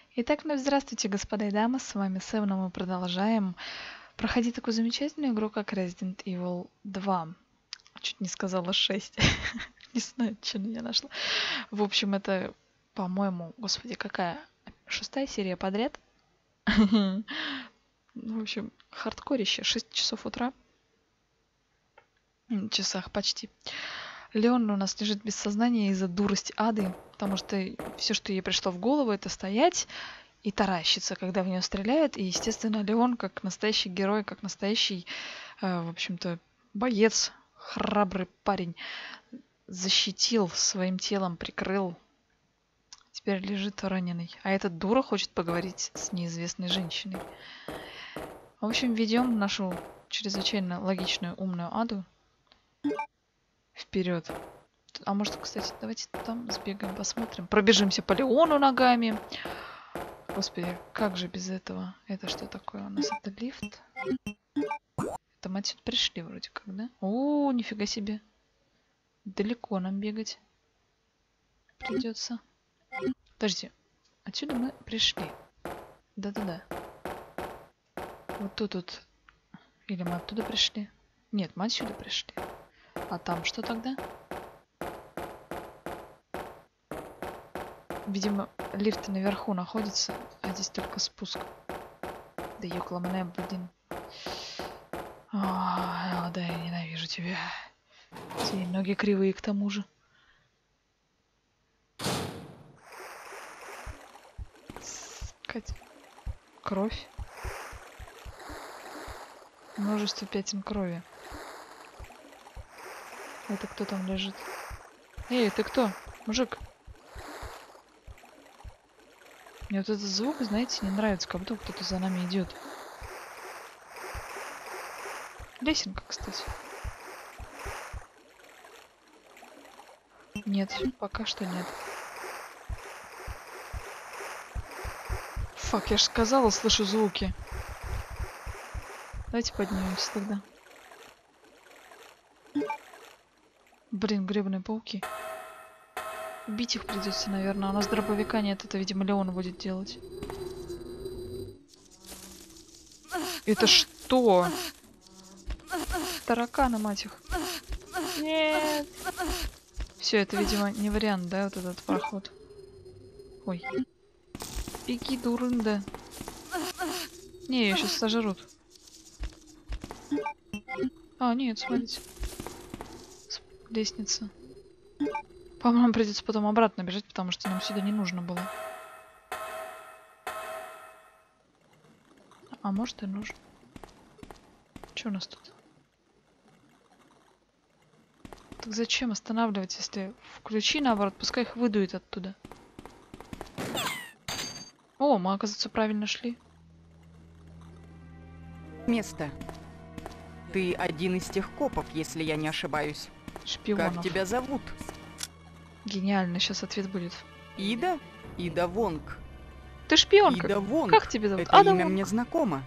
Итак, вновь здравствуйте, господа и дамы, с вами Сэм, мы продолжаем проходить такую замечательную игру, как Resident Evil 2. Чуть не сказала 6. Не знаю, что я нашла. В общем, это, по-моему, господи, какая? 6-я серия подряд. В общем, хардкорище, 6 часов утра. Часах почти. Леон у нас лежит без сознания из-за дурости Ады, потому что все, что ей пришло в голову, это стоять и таращится, когда в нее стреляют. И, естественно, Леон, как настоящий герой, как настоящий, в общем-то, боец, храбрый парень, защитил своим телом, прикрыл. Теперь лежит раненый. А эта дура хочет поговорить с неизвестной женщиной. В общем, ведем нашу чрезвычайно логичную, умную Аду вперед. А может, кстати, давайте там сбегаем, посмотрим. Пробежимся по Леону ногами. Господи, как же без этого? Это что такое у нас? Это лифт? Это мы отсюда пришли вроде как, да? О, нифига себе. Далеко нам бегать придется. Подожди. Отсюда мы пришли. Да-да-да. Вот тут вот. Или мы оттуда пришли? Нет, мы отсюда пришли. А там что тогда? Видимо, лифт наверху находится, а здесь только спуск. Да ёкламная, блин. Да, я ненавижу тебя. Твои ноги кривые к тому же. Кать. Кровь. Множество пятен крови. Это кто там лежит? Эй, ты кто? Мужик. Мне вот этот звук, знаете, не нравится, как будто кто-то за нами идет. Лесенка, кстати. Нет, пока что нет. Фак, я же сказала, слышу звуки. Давайте поднимемся тогда. Блин, гребаные пауки. Убить их придется, наверное. У нас дробовика нет, это, видимо, Леон будет делать. Это что? Тараканы, мать их. Нет. Все, это, видимо, не вариант, да, вот этот проход. Ой. Беги, дурында. Не, ее сейчас сожрут. А, нет, смотрите. Лестница. По-моему, нам придется потом обратно бежать, потому что нам сюда не нужно было. А может и нужно. Что у нас тут? Так зачем останавливать, если включи, наоборот, пускай их выдует оттуда. О, мы, оказывается, правильно шли. Место. Ты один из тех копов, если я не ошибаюсь. Шпионов. Как тебя зовут? Гениально, сейчас ответ будет. Ида? Ида Вонг. Ты шпионка. Ида Вонг. Как тебя зовут? Это Ада имя Вонг. мне знакомо.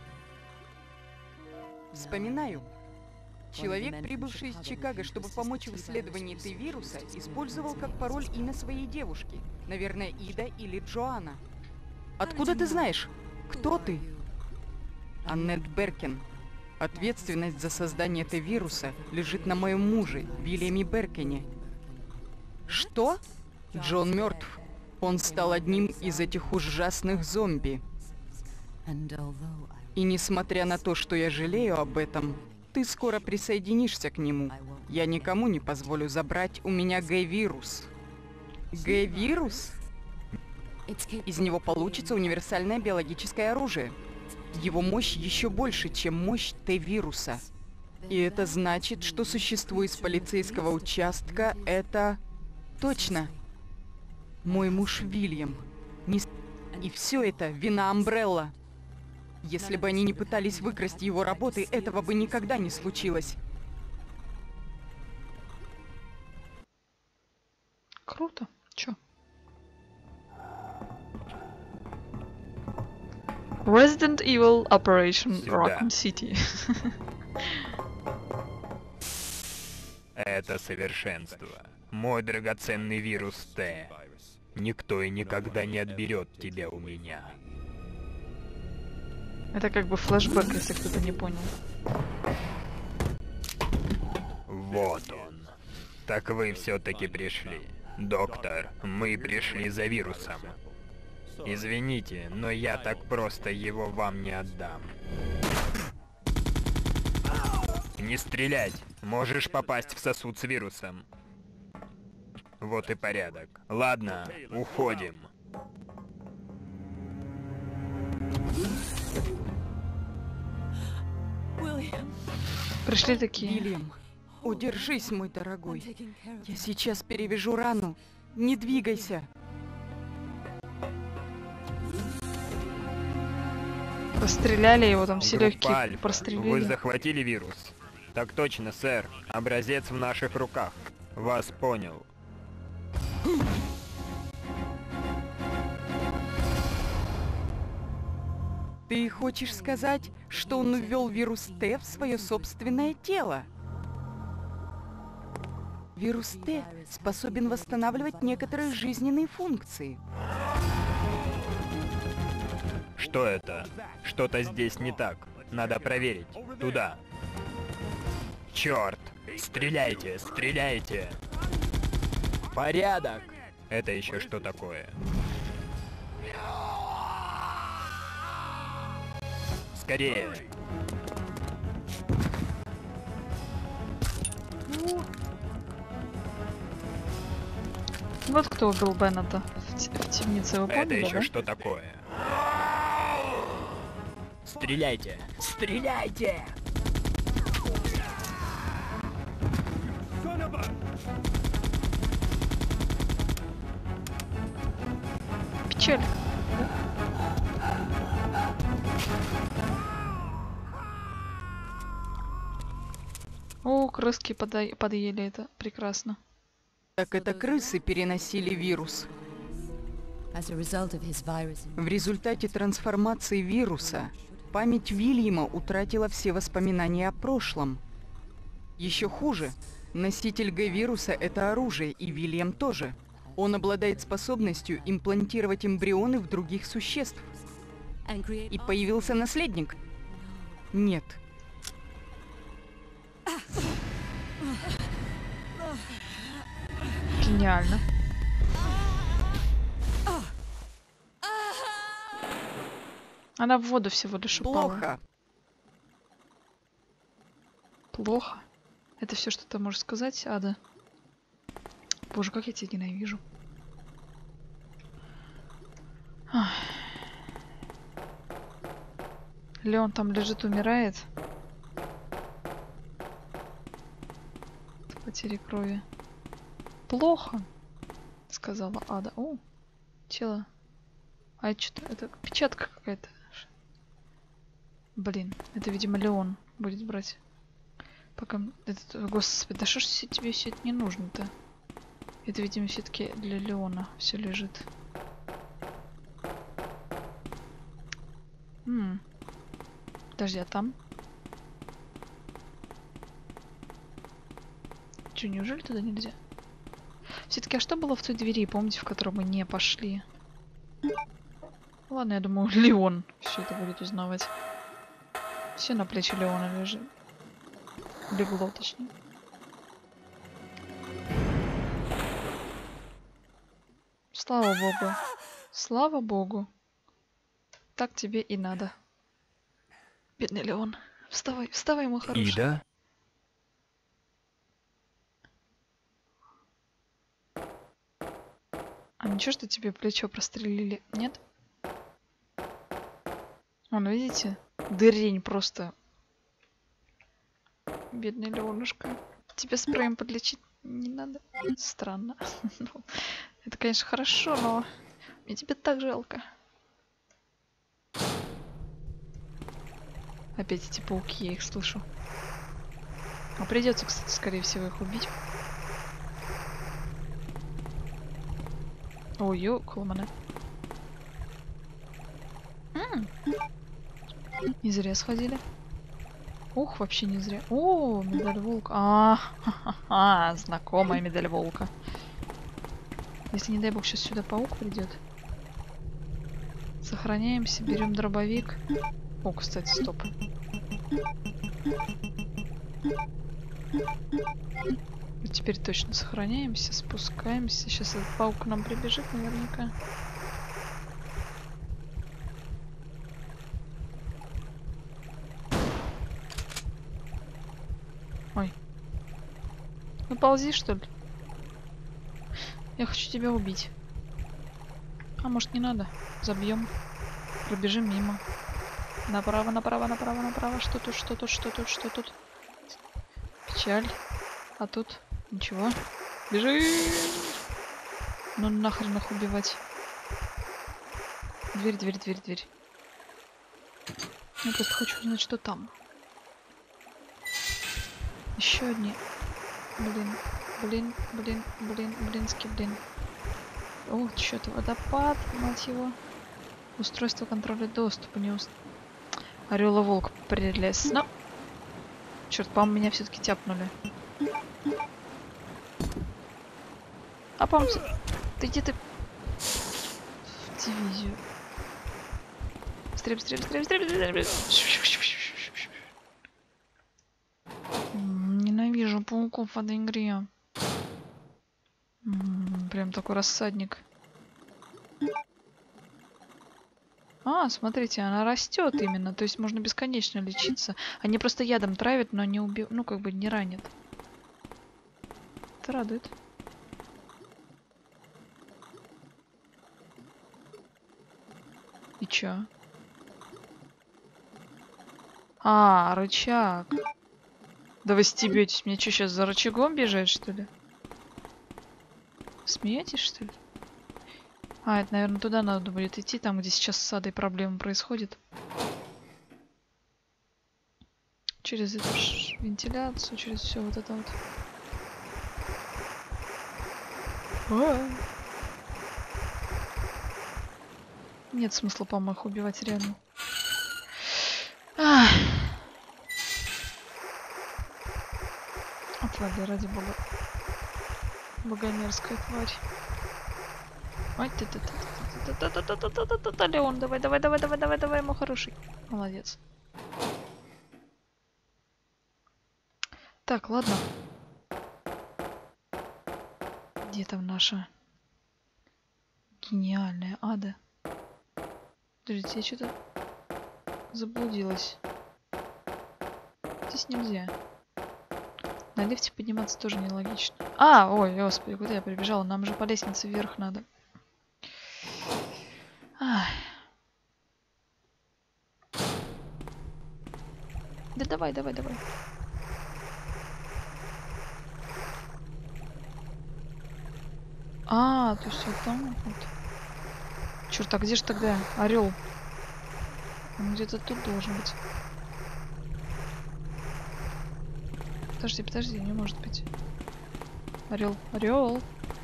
Вспоминаю. Человек, прибывший из Чикаго, чтобы помочь в исследовании Т-вируса, использовал как пароль имя своей девушки. Наверное, Ида или Джоанна. Откуда ты знаешь? Кто ты? Аннет Беркин. Ответственность за создание Т-вируса лежит на моем муже, Вильяме Беркине. Что? Джон мертв. Он стал одним из этих ужасных зомби. И несмотря на то, что я жалею об этом, ты скоро присоединишься к нему. Я никому не позволю забрать у меня Г-вирус. Г-вирус? Из него получится универсальное биологическое оружие. Его мощь еще больше, чем мощь Т-вируса. И это значит, что существо из полицейского участка — это... Точно. Мой муж Вильям. И все это вина Амбрелла. Если бы они не пытались выкрасть его работы, этого бы никогда не случилось. Круто. Чё? Resident Evil Operation Raccoon City. Это совершенство. Мой драгоценный вирус Т. Никто и никогда не отберет тебя у меня. Это как бы флешбэк, если кто-то не понял. Вот он. Так вы все-таки пришли. Доктор, мы пришли за вирусом. Извините, но я так просто его вам не отдам. Не стрелять! Можешь попасть в сосуд с вирусом. Вот и порядок. Ладно, уходим. Пришли такие. Вильям, удержись, мой дорогой. Я сейчас перевяжу рану. Не двигайся. Постреляли его, там все Группа легкие Альфа, прострелили. вы захватили вирус. Так точно, сэр. Образец в наших руках. Вас понял. Ты хочешь сказать, что он ввел вирус Т в свое собственное тело? Вирус Т способен восстанавливать некоторые жизненные функции. Что это? Что-то здесь не так. Надо проверить. Туда. Черт! Стреляйте! Стреляйте! Порядок! Это еще что такое? Скорее! Вот кто убил Беннета в темнице, вы Это поняли, еще да? что такое? Стреляйте! Стреляйте! Печаль. О, крыски подъели это. Прекрасно. Так это крысы переносили вирус. В результате трансформации вируса память Вильяма утратила все воспоминания о прошлом. Еще хуже, носитель Г-вируса — это оружие, и Вильям тоже. Он обладает способностью имплантировать эмбрионы в других существ. И появился наследник? Нет. Гениально. Она в воду всего лишь упала. Плохо. Плохо? Это все, что ты можешь сказать, Ада? Боже, как я тебя ненавижу. Ах. Леон там лежит, умирает. От потери крови. Плохо, сказала Ада. О, тело. А это что-то, это печатка какая-то. Блин, это, видимо, Леон будет брать. Пока... Это... Господи, да что ж тебе все это не нужно-то? Это, видимо, все-таки для Леона все лежит. Подожди, а там? Че, неужели туда нельзя? Все-таки, а что было в той двери, помните, в которую мы не пошли? Ладно, я думаю, Леон все это будет узнавать. Все на плечи Леона лежит. Легло, точнее. Слава богу. Слава богу. Так тебе и надо. Бедный Леон. Вставай, вставай, мой хороший. Ида? А ничего, что тебе плечо прострелили? Нет? Вон, видите? Дырень просто. Бедный Леонушка. Тебе спреем подлечить не надо? Странно. Это, конечно, хорошо, но мне тебя так жалко. Опять эти пауки, я их слышу. А придется, кстати, скорее всего, их убить. Ой, ёкалманы. Не зря сходили. Ух, вообще не зря. О, медаль волка. Знакомая медаль волка. Если, не дай бог, сейчас сюда паук придет. Сохраняемся, берем дробовик. О, кстати, стоп. Вот теперь точно сохраняемся, спускаемся. Сейчас этот паук к нам прибежит наверняка. Ой. Ну ползи, что ли? Я хочу тебя убить. А может не надо? Забьем. Пробежим мимо. Направо, направо, направо, направо. Что тут, что тут, что тут, что тут? Печаль. А тут ничего. Бежи! Ну нахрен их убивать. Дверь, дверь, дверь, дверь. Я просто хочу узнать, что там. Еще одни. Блин, блин, блин, блин, блинский, блин. О, что-то водопад, мать его. Устройство контроля доступа не Орел и волк прелез. Но... Черт, по-моему, меня все-таки тяпнули. А, по-моему, ты где-то в дивизию. Быстрее, быстрее, быстрее, быстрее, быстрее. Ненавижу пауков в этой игре. Прям такой рассадник. А, смотрите, она растет именно. То есть можно бесконечно лечиться. Они просто ядом травят, но не убьют. Ну, как бы не ранят. Это радует. И чё? А, рычаг. Да вы стебетесь. Мне что, сейчас за рычагом бежать, что ли? Смеетесь, что ли? А, это, наверное, туда надо будет идти, там, где сейчас с Адой проблемы происходят. Через эту вентиляцию, через все вот это вот. Нет смысла, по-моему, их убивать реально. Отвали, ради бога. Богомерзкая тварь. Ой, ты Леон, давай, давай, давай, давай, давай, давай, мой хороший. Молодец. Так, ладно. Где там наша гениальная Ада? Подождите, я что-то заблудилась. Здесь нельзя. На лифте подниматься тоже нелогично. А, ой, господи, куда я прибежала? Нам же по лестнице вверх надо. Ах. Да давай, давай, давай. А, то есть вот там вот. Черт, а где же тогда орел? Он где-то тут должен быть. Подожди, подожди, не может быть. Орел, орел.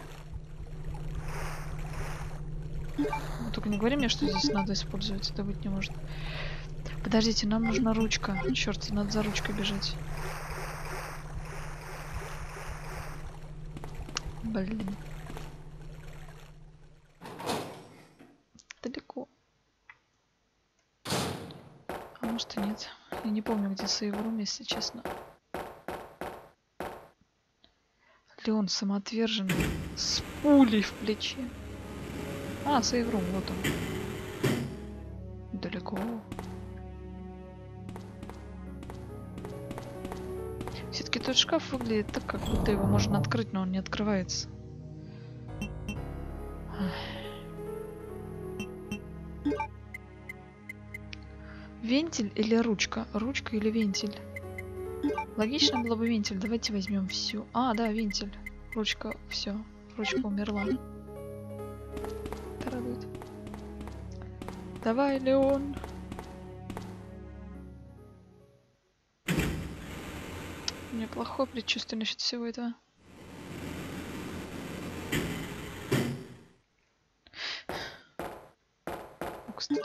Только не говори мне, что здесь надо использовать. Это быть не может. Подождите, нам нужна ручка. Черт, надо за ручкой бежать. Блин. Далеко. А может и нет. Я не помню, где сейврум, если честно. Леон самоотверженный. С пулей в плече. А, сейврум, вот он. Далеко. Все-таки тот шкаф выглядит так, как будто его можно открыть, но он не открывается. Вентиль или ручка? Ручка или вентиль? Логично было бы вентиль. Давайте возьмем всю. А, да, вентиль. Ручка, все. Ручка умерла. Это радует. Давай, Леон. У меня плохое предчувствие насчет всего этого. О, кстати.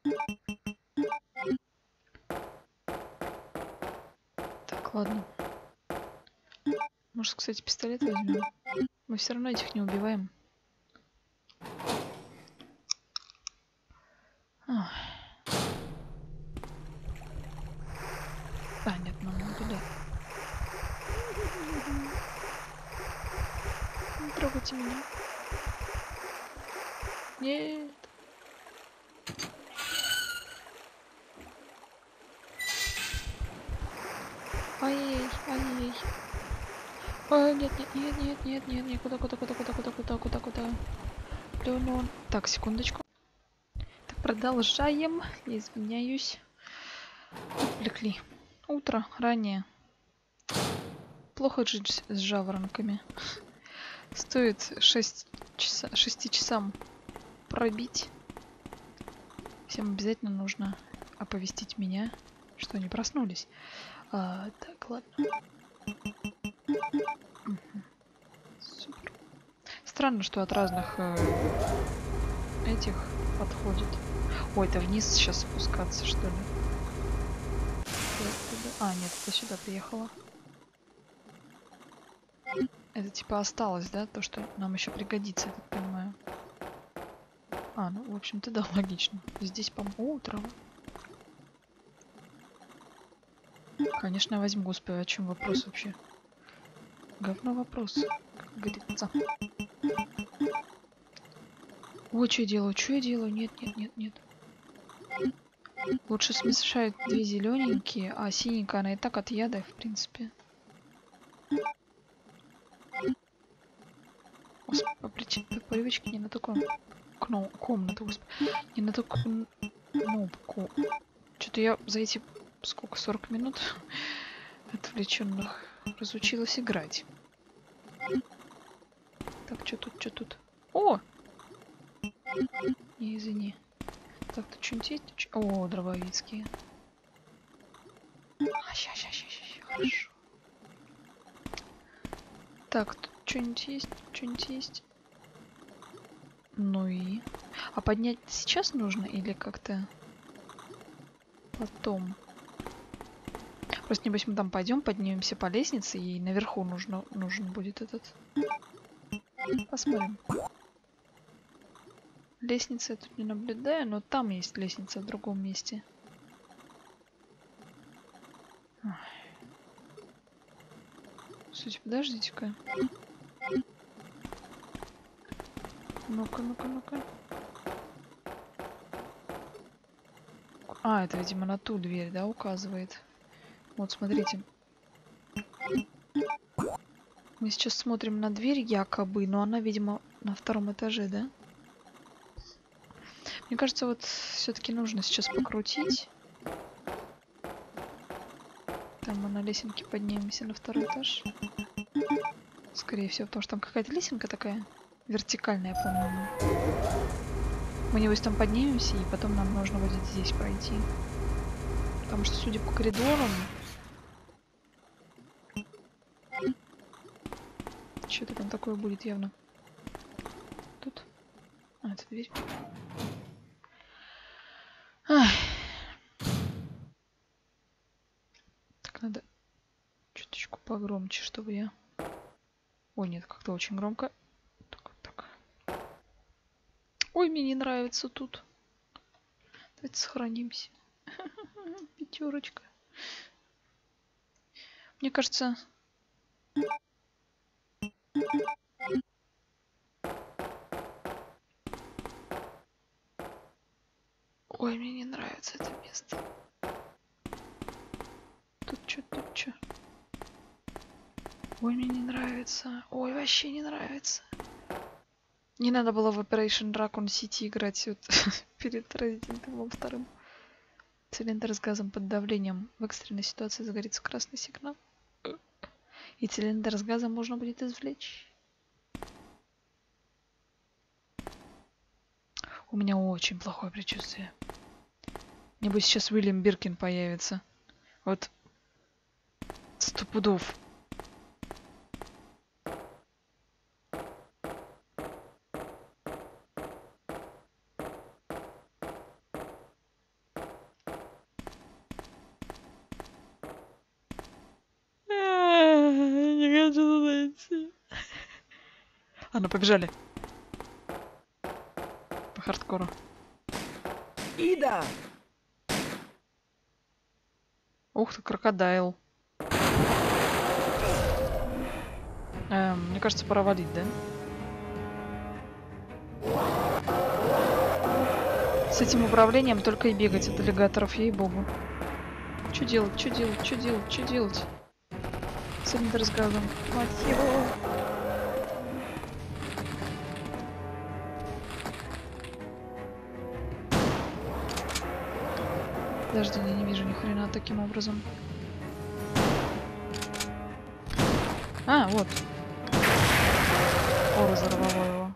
Так, ладно. кстати, пистолет возьмем. Мы все равно этих не убиваем. Ах. А, нет, нам не туда. Не трогайте меня. Нет. Ай-яй, ай-яй. А, нет, нет, нет, нет, нет, нет, нет, куда? Леон. Так, секундочку. Так, продолжаем. Я извиняюсь. Отвлекли. Утро, ранее. Плохо жить с жаворонками. Стоит 6 часам пробить. Всем обязательно нужно оповестить меня, что они проснулись. Так, ладно. Супер. Странно, что от разных этих подходит. Ой, это вниз сейчас спускаться, что ли? А, нет, это сюда приехала. Это типа осталось, да? То, что нам еще пригодится, я так понимаю. А, ну, в общем-то, да, логично. Здесь, по-моему, утро. Конечно, я возьму, господи, о чем вопрос вообще? Говно вопрос, как говорится. Ой, что я делаю? Что я делаю? Нет, нет, нет, нет. Лучше смешать две зелененькие, а синенькая она и так от яда, в принципе. Господи, по привычке не на такую комнату, господи. Не на такую кнопку. Что-то я за эти, сколько, 40 минут отвлеченных разучилась играть. Так, что тут? О! Не, извини. Так, тут что-нибудь есть? О, дробовицкие. Ща, хорошо. Так, тут что-нибудь есть? Что-нибудь есть? Ну и... А поднять сейчас нужно или как-то потом? Просто, небось, мы там пойдем, поднимемся по лестнице, и наверху нужен будет этот... Посмотрим. Лестницы я тут не наблюдаю, но там есть лестница в другом месте. Слушайте, подождите-ка. Ну-ка. А, это, видимо, на ту дверь, да, указывает. Вот, смотрите. Мы сейчас смотрим на дверь якобы, но она, видимо, на втором этаже, да? Мне кажется, вот все-таки нужно сейчас покрутить. Там мы на лесенке поднимемся на второй этаж. Скорее всего, потому что там какая-то лесенка такая вертикальная, по-моему. Мы, небось, там поднимемся, и потом нам нужно будет здесь пройти. Потому что, судя по коридорам... Что-то там такое будет явно. Тут? А, это дверь. Ах. Так, надо чуточку погромче, чтобы я... Ой, нет, как-то очень громко. Так. Ой, мне не нравится тут. Давайте сохранимся. Пятерочка. Мне кажется... Ой, мне не нравится это место. Тут чё? Ой, мне не нравится. Ой, вообще не нравится. Не надо было в Operation Raccoon City играть вот перед Resident Evil 2. Цилиндр с газом под давлением. В экстренной ситуации загорится красный сигнал. И цилиндр с газом можно будет извлечь. У меня очень плохое предчувствие. Небось сейчас Уильям Биркин появится. Вот 100 пудов. Не хочу туда пройти. А, ну побежали. По хардкору. Ида! Ух ты, крокодайл. Мне кажется, пора валить, да? С этим управлением только и бегать от аллигаторов, ей-богу. Что делать, что делать, что делать, что делать? Цилиндр с газом. Мать его! Подожди, я не вижу ни хрена таким образом. А, вот. О, разорвало его.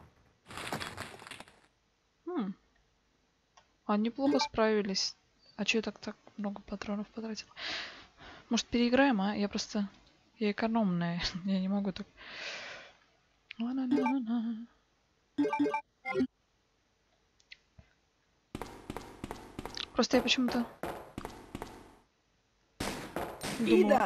А, неплохо справились. А чё я так много патронов потратил? Может, переиграем, а? Я просто... Я экономная. Я не могу так... Просто я почему-то... Ида!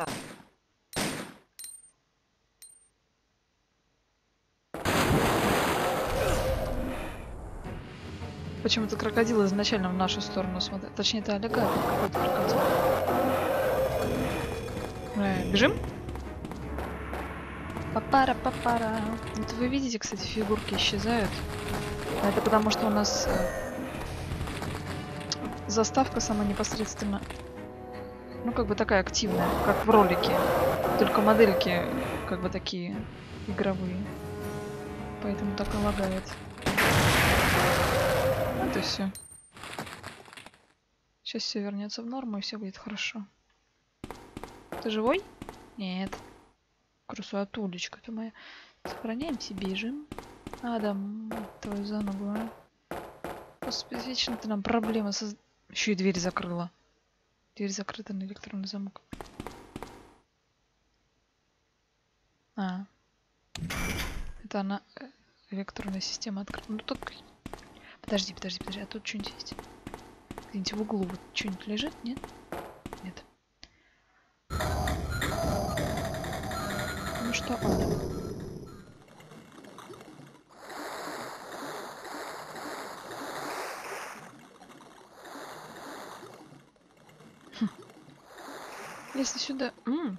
Почему-то крокодил изначально в нашу сторону смотрит. Точнее, это аллигатор какой-то крокодил. Бежим? Папара-папара. Вот вы видите, кстати, фигурки исчезают. А это потому, что у нас заставка сама непосредственно, ну, как бы такая активная, как в ролике. Только модельки как бы такие игровые. Поэтому так и лагает. Вот и все. Сейчас все вернется в норму и все будет хорошо. Ты живой? Нет. Красотулечка ты моя. Сохраняемся, бежим. Адам, твою заногу, а? Господи, вечно ты нам проблемы Еще и дверь закрыла. Дверь закрыта на электронный замок. А. Это она... электронная система открыта. Ну так... Подожди. А тут что-нибудь есть? Где-нибудь в углу вот что-нибудь лежит? Нет? Нет. Ну что, Адам? Если сюда...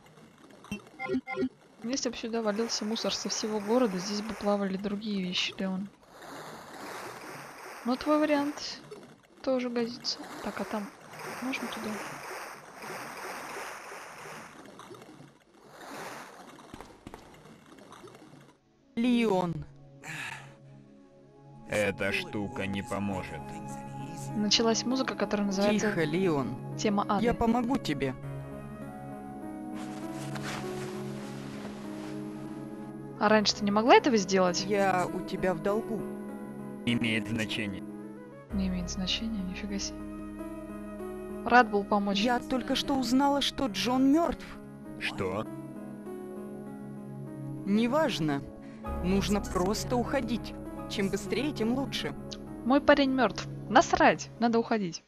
Если бы сюда валился мусор со всего города, здесь бы плавали другие вещи, Леон. Но твой вариант тоже годится. Так, а там можно туда? Леон. Эта штука не поможет. Началась музыка, которая называется Тихо, Леон. «Тема ада». Я помогу тебе. А раньше ты не могла этого сделать? Я у тебя в долгу. Имеет значение. Не имеет значения, нифига себе. Рад был помочь. Я только что узнала, что Джон мертв. Что? Неважно. Нужно просто уходить. Чем быстрее, тем лучше. Мой парень мертв. Насрать, надо уходить.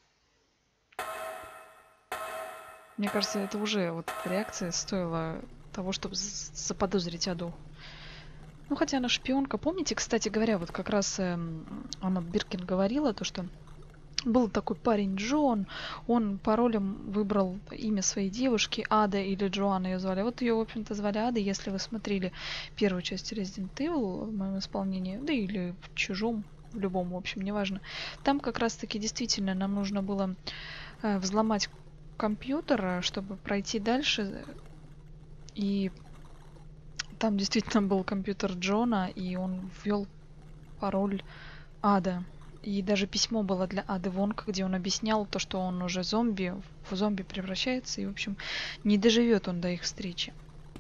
Мне кажется, это уже вот эта реакция стоила того, чтобы заподозрить Аду. Ну, хотя она шпионка. Помните, кстати говоря, вот как раз Анна Биркин говорила, то, что был такой парень Джон, он паролем выбрал имя своей девушки, Ада или Джоанна ее звали. Вот ее, в общем-то, звали Ада, если вы смотрели первую часть Resident Evil в моем исполнении, да или в чужом, в любом, в общем, неважно. Там как раз-таки действительно нам нужно было взломать компьютер, чтобы пройти дальше. И там действительно был компьютер Джона, и он ввел пароль Ада. И даже письмо было для Ады Вонг, где он объяснял то, что он уже зомби, в зомби превращается, и, в общем, не доживет он до их встречи.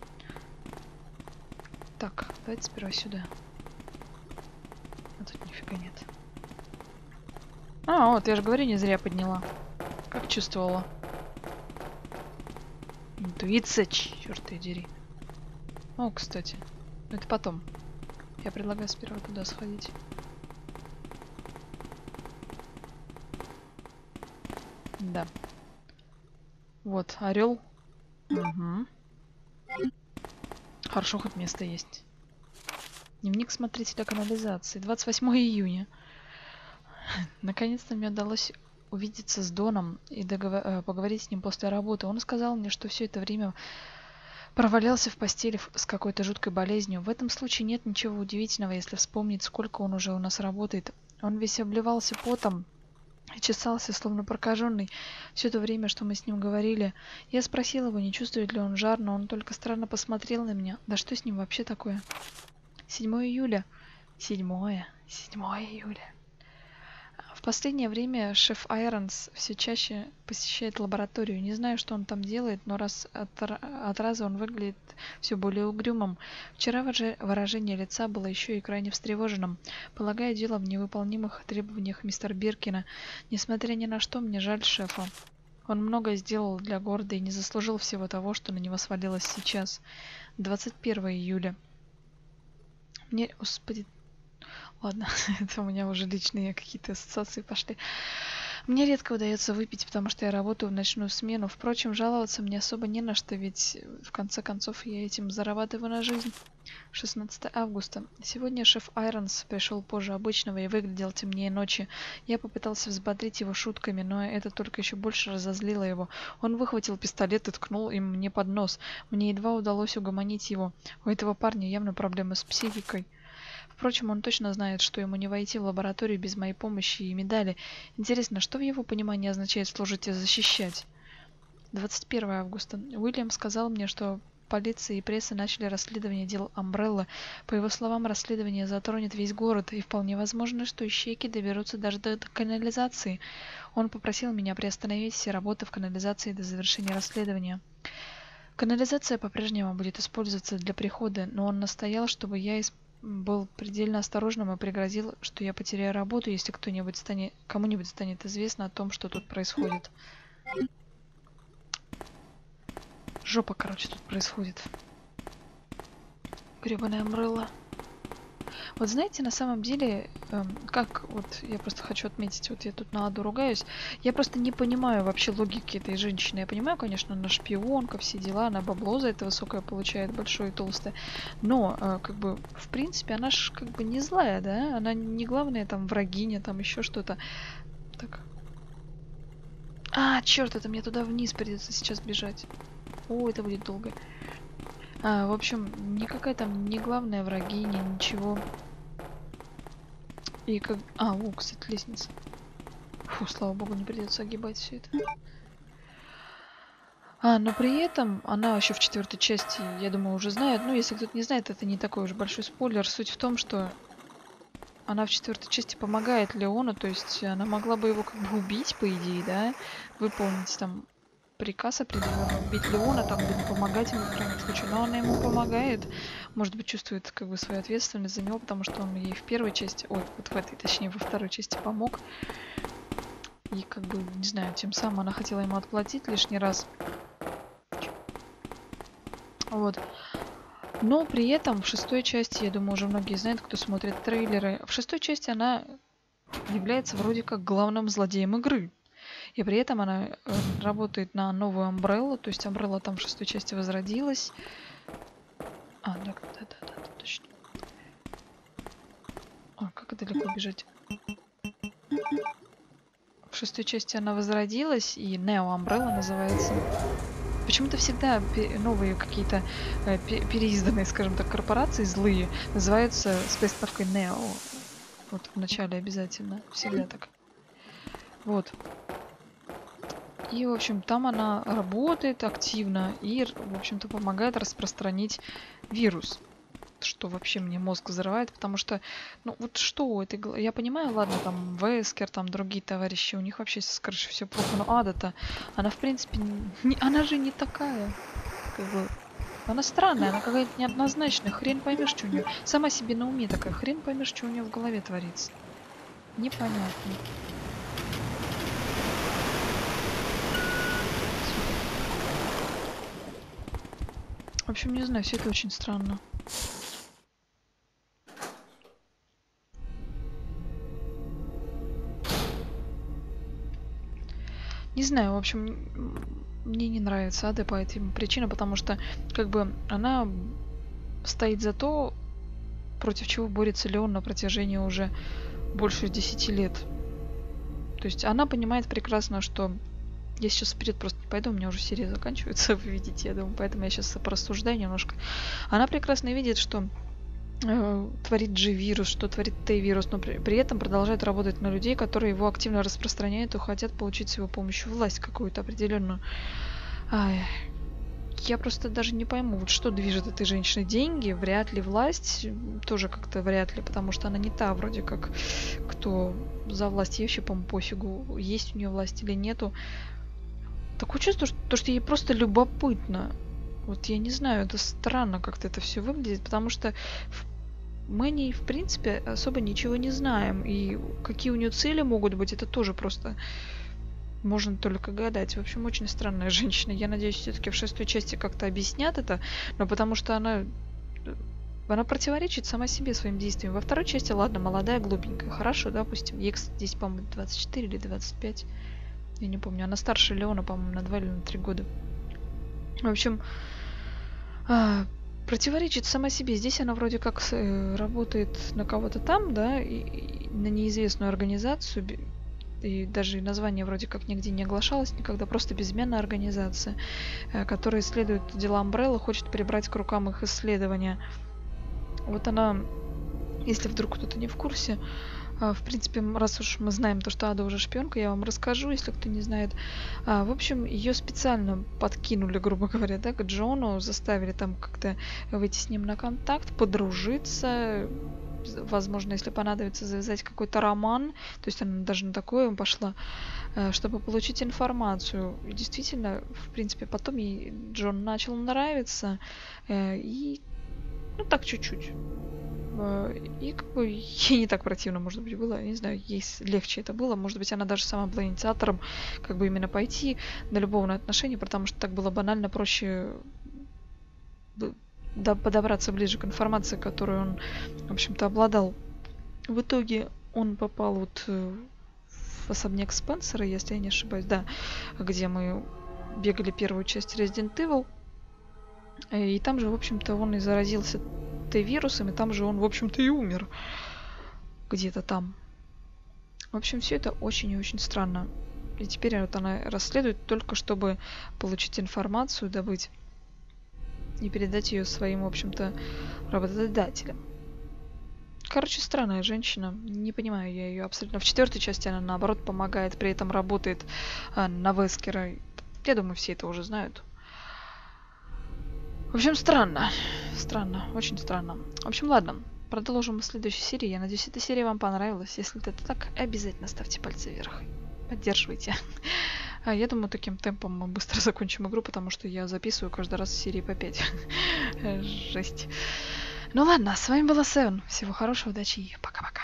Так, давайте сперва сюда. А тут нифига нет. А, вот, я же говорю, не зря подняла. Как чувствовала. Интуиция, черт ее дери. О, кстати. Это потом. Я предлагаю сперва туда сходить. Да. Вот, орел. Угу. Хорошо, хоть место есть. Дневник смотрителя канализации. 28 июня. Наконец-то мне удалось увидеться с Доном и поговорить с ним после работы. Он сказал мне, что все это время провалялся в постели с какой-то жуткой болезнью. В этом случае нет ничего удивительного, если вспомнить, сколько он уже у нас работает. Он весь обливался потом и чесался, словно прокаженный, все это время, что мы с ним говорили. Я спросила его, не чувствует ли он жар, но он только странно посмотрел на меня. Да что с ним вообще такое? 7 июля. 7 июля. В последнее время шеф Айронс все чаще посещает лабораторию. Не знаю, что он там делает, но раз от раза он выглядит все более угрюмым. Вчера выражение лица было еще и крайне встревоженным. Полагаю, дело в невыполнимых требованиях мистера Биркина. Несмотря ни на что, мне жаль шефа. Он многое сделал для города и не заслужил всего того, что на него свалилось сейчас. 21 июля. Мне... Господи... Ладно, это у меня уже личные какие-то ассоциации пошли. Мне редко удается выпить, потому что я работаю в ночную смену. Впрочем, жаловаться мне особо не на что, ведь в конце концов я этим зарабатываю на жизнь. 16 августа. Сегодня шеф Айронс пришел позже обычного и выглядел темнее ночи. Я попытался взбодрить его шутками, но это только еще больше разозлило его. Он выхватил пистолет и ткнул им мне под нос. Мне едва удалось угомонить его. У этого парня явно проблемы с психикой. Впрочем, он точно знает, что ему не войти в лабораторию без моей помощи и медали. Интересно, что в его понимании означает служить и защищать? 21 августа. Уильям сказал мне, что полиция и пресса начали расследование дел Амбрелла. По его словам, расследование затронет весь город, и вполне возможно, что ищейки доберутся даже до канализации. Он попросил меня приостановить все работы в канализации до завершения расследования. Канализация по-прежнему будет использоваться для прихода, но он настоял, чтобы я был предельно осторожным и пригрозил, что я потеряю работу, если кому-нибудь станет известно о том, что тут происходит. Жопа, короче, тут происходит. Гребаная Амбрелла. Вот знаете, на самом деле, как вот я просто хочу отметить, вот я тут на Аду ругаюсь, я просто не понимаю вообще логики этой женщины. Я понимаю, конечно, она шпионка, все дела, она бабло за это высокое получает, большое и толстое, но, как бы, в принципе, она ж как бы не злая, да? Она не главная там врагиня, там еще что-то. Так. А, черт, это мне туда вниз придется сейчас бежать. О, это будет долго. В общем, никакая там не главная врагиня, ничего. И как... о, кстати, лестница. Фу, слава богу, не придется огибать все это. Но при этом она еще в 4-й части, я думаю, уже знает. Ну, если кто-то не знает, это не такой уж большой спойлер. Суть в том, что она в 4-й части помогает Леону, то есть она могла бы его как бы убить, по идее, да? Выполнить там приказ определенно, убить Леона, там, либо помогать ему в крайнем случае. Но она ему помогает, может быть, чувствует как бы свою ответственность за него, потому что он ей в первой части, ой, вот в этой, точнее, во второй части помог. И как бы, не знаю, тем самым она хотела ему отплатить лишний раз. Вот. Но при этом в 6-й части, я думаю, уже многие знают, кто смотрит трейлеры, в 6-й части она является вроде как главным злодеем игры. И при этом она работает на новую Амбреллу, то есть Амбрелла там в 6-й части возродилась. Да, точно. Как далеко бежать? В 6-й части она возродилась, и Neo Umbrella называется. Почему-то всегда новые какие-то переизданные, скажем так, корпорации злые называются с приставкой Neo. Вот в начале обязательно. Всегда так. Вот. И, в общем, там она работает активно и, в общем-то, помогает распространить вирус. Что вообще мне мозг взрывает, потому что, ну, вот что у этой... Я понимаю, ладно, там, Вескер, там, другие товарищи, у них вообще, скорее все плохо, но Ада-то, она, в принципе, она же не такая, как бы... Она странная, она какая-то неоднозначная, хрен поймешь, что у нее... Сама себе на уме такая, хрен поймешь, что у нее в голове творится. Непонятно. В общем, не знаю, все это очень странно. Не знаю, в общем, мне не нравится Ада по этим причинам, потому что, как бы, она стоит за то, против чего борется Леон на протяжении уже больше 10 лет. То есть она понимает прекрасно, что я сейчас вперед просто не пойду, у меня уже серия заканчивается, вы видите, я думаю, поэтому я сейчас порассуждаю немножко. Она прекрасно видит, что творит G-вирус, что творит T-вирус, но при этом продолжает работать на людей, которые его активно распространяют и хотят получить с его помощью власть какую-то определенную. Я просто даже не пойму, вот что движет этой женщиной. Деньги, вряд ли власть, тоже как-то вряд ли, потому что она не та вроде как, кто за власть. Ей вообще, по-моему, пофигу, есть у нее власть или нету. Такое чувство, что ей просто любопытно. Вот я не знаю, это странно как-то это все выглядит, потому что мы о ней, в принципе, особо ничего не знаем. И какие у нее цели могут быть, это тоже просто можно только гадать. В общем, очень странная женщина. Я надеюсь, все-таки в 6-й части как-то объяснят это, но потому что она противоречит сама себе своим действиям. Во 2-й части, ладно, молодая, глупенькая, хорошо, допустим. Ей, кстати, здесь, по-моему, 24 или 25. Я не помню. Она старше Леона, по-моему, на 2 или на 3 года. В общем, противоречит сама себе. Здесь она вроде как работает на кого-то там, да, и на неизвестную организацию. И даже название вроде как нигде не оглашалось никогда. Просто безымянная организация, которая исследует дела Umbrella, хочет прибрать к рукам их исследования. Вот она, если вдруг кто-то не в курсе, в принципе, раз уж мы знаем то, что Ада уже шпионка, я вам расскажу, если кто не знает. В общем, ее специально подкинули, грубо говоря, да, к Джону, заставили там как-то выйти с ним на контакт, подружиться, возможно, если понадобится, завязать какой-то роман. То есть она даже на такое пошла, чтобы получить информацию. И действительно, в принципе, потом ей Джон начал нравиться. И, ну, так чуть-чуть. И как бы ей не так противно, может быть, было. Я не знаю, ей легче это было. Может быть, она даже сама была инициатором, как бы именно пойти на любовные отношения, потому что так было банально проще подобраться ближе к информации, которую он, в общем-то, обладал. В итоге он попал вот в особняк Спенсера, если я не ошибаюсь, да, где мы бегали первую часть Resident Evil. И там же, в общем-то, он и заразился Т-вирусом, и там же он, в общем-то, и умер. Где-то там. В общем, все это очень и очень странно. И теперь вот она расследует только, чтобы получить информацию, добыть и передать ее своим, в общем-то, работодателям. Короче, странная женщина. Не понимаю я ее абсолютно. В 4-й части она, наоборот, помогает, при этом работает на Вескера. Я думаю, все это уже знают. В общем, странно. Странно. Очень странно. В общем, ладно. Продолжим в следующей серии. Я надеюсь, эта серия вам понравилась. Если это так, обязательно ставьте пальцы вверх. Поддерживайте. Я думаю, таким темпом мы быстро закончим игру, потому что я записываю каждый раз серии по 5. Жесть. Ну ладно, с вами была Севен. Всего хорошего, удачи и пока-пока.